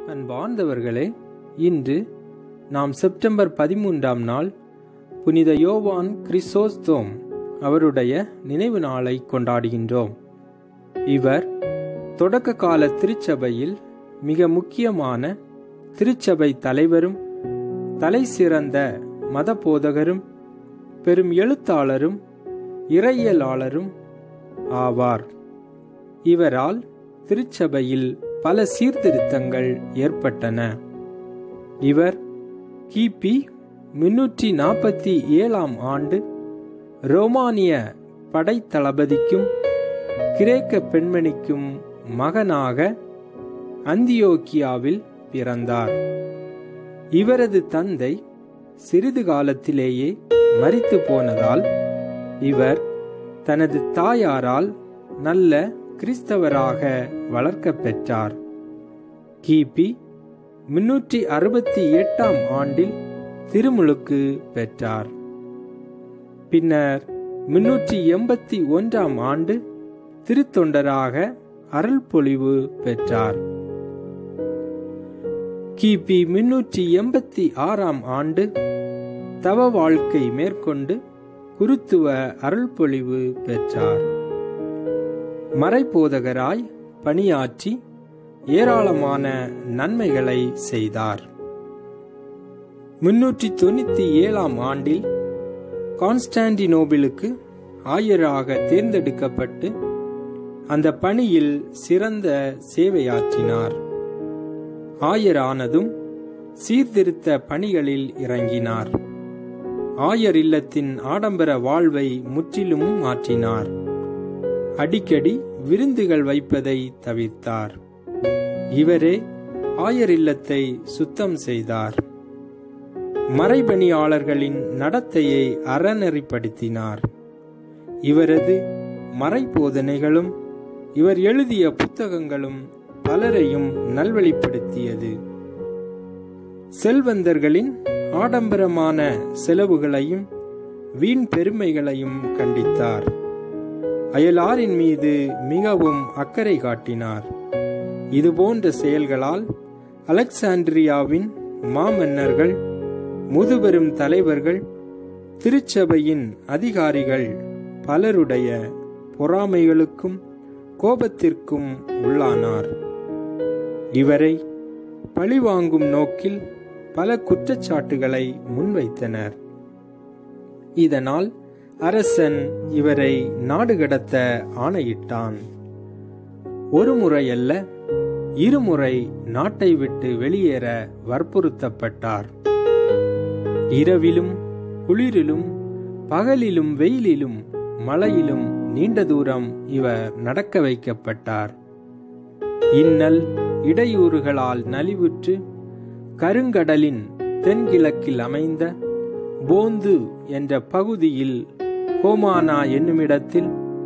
அன்பார்ந்தவர்களே, இன்று நாம் செப்டம்பர் 13ஆம் நாள் புனித யோவான் கிறிசோஸ்தோம் அவருடைய நினைவு நாளை கொண்டாடுகின்றோம். இவர் தொடக்க கால திருச்சபையில் மிக முக்கியமான திருச்சபை தலைவரும் தலை சிறந்த மத போதகரும் பெரும் எழுத்தாளரும் இறையியலாளரும் ஆவார். இவரால் திருச்சபையில் பல சீர்திருத்தங்கள் ஏற்பட்டன. இவர் கிபி 347ஆம் ஆண்டு ரோமானிய படைத்தளபதிக்கும் கிரேக்க பெண்மணிக்கும் மகனாக அந்தியோக்கியாவில் பிறந்தார். இவரது தந்தை சிறிது காலத்திலேயே மரித்து போனதால் இவர் தனது தாயாரால் நல்ல கிறிஸ்தவராக வளர்க்கப் பெற்றார். கிபி 368ஆம் ஆண்டில் திருமுழுக்கு பெற்றார். பின்னர் 381ஆம் ஆண்டு திருத்தொண்டராக அருள்பொழிவு பெற்றார். கிபி 386ஆம் ஆண்டு தவ வாழ்க்கை மேற்கொண்டு குருத்துவ அருள்பொழிவு பெற்றார். மறைபோதகராய் பணியாற்றி ஏராளமான நன்மைகளை செய்தார். 397ஆம் ஆண்டில் கான்ஸ்டான்டினோபிலுக்கு ஆயராக தேர்ந்தெடுக்கப்பட்டு அந்த பணியில் சிறந்த சேவையாற்றினார். ஆயரானதும் சீர்திருத்த பணிகளில் இறங்கினார். ஆயர் இல்லத்தின் ஆடம்பர வாழ்வை முற்றிலும் மாற்றினார். அடிக்கடி விருந்துகள் வைப்பதை தவிர்த்தார். இவரே ஆயர் இல்லத்தை சுத்தம் செய்தார். மறைபணியாளர்களின் நடத்தையை அறநெறிப்படுத்தினார். இவரது மறைபோதனைகளும் இவர் எழுதிய புத்தகங்களும் பலரையும் நல்வழிப்படுத்தியது. செல்வந்தர்களின் ஆடம்பரமான செலவுகளையும் வீண் பெருமைகளையும் கண்டித்தார். அயலாரின் மீது மிகவும் அக்கறை காட்டினார். இதுபோன்ற செயல்களால் அலெக்சாண்ட்ரியாவின் மாமன்னர்கள், முதுபெரும் தலைவர்கள், திருச்சபையின் அதிகாரிகள் பலருடைய பொறாமைகளுக்கும் கோபத்திற்கும் உள்ளானார். இவரை பழிவாங்கும் நோக்கில் பல குற்றச்சாட்டுகளை முன்வைத்தனர். இதனால் அரசன் இவரை நாடு கடத்த ஆணையிட்டான். ஒரு முறையல்ல, இருமுறை நாட்டை விட்டு வெளியேற வற்புறுத்தப்பட்டார். இரவிலும் குளிரிலும் பகலிலும் வெயிலிலும் மழையிலும் நீண்ட தூரம் இவர் நடக்க வைக்கப்பட்டார். இன்னல் இடையூறுகளால் நலிவுற்று கருங்கடலின் தென்கிழக்கில் அமைந்த போந்து என்ற பகுதியில் கோமானா என்னுமிடத்தில்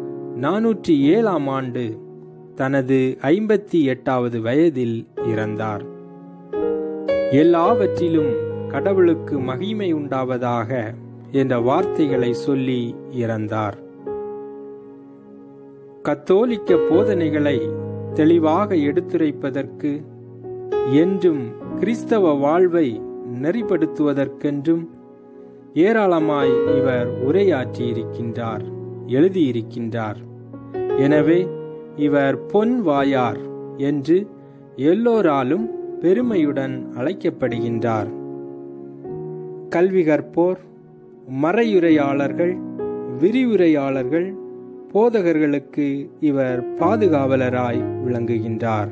407ஆம் ஆண்டு தனது 58வது வயதில் இறந்தார். எல்லாவற்றிலும் கடவுளுக்கு மகிமை உண்டாவதாக என்ற வார்த்தைகளை சொல்லி இறந்தார். கத்தோலிக்க போதனைகளை தெளிவாக எடுத்துரைப்பதற்கு என்றும் கிறிஸ்தவ வாழ்வை நெறிப்படுத்துவதற்கென்றும் ஏராளமாய் இவர் உரையாற்றியிருக்கின்றார், எழுதியிருக்கின்றார். எனவே இவர் பொன் வாயார் என்று எல்லோராலும் பெருமையுடன் அழைக்கப்படுகின்றார். கல்வி கற்போர், மறையுரையாளர்கள், விரிவுரையாளர்கள், போதகர்களுக்கு இவர் பாதுகாவலராய் விளங்குகின்றார்.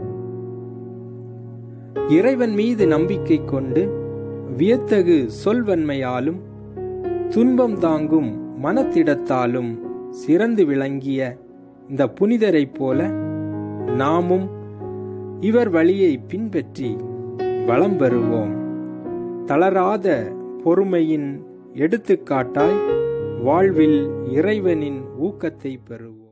இறைவன் மீது நம்பிக்கை கொண்டு வியத்தகு சொல்வன்மையாலும் துன்பம் தாங்கும் மனத்திடத்தாலும் சிறந்து விளங்கிய இந்த புனிதரைப் போல நாமும் இவர் வழியை பின்பற்றி வளம் பெறுவோம். தளராத பொறுமையின் எடுத்துக்காட்டாய் வாழ்வில் இறைவனின் ஊக்கத்தை பெறுவோம்.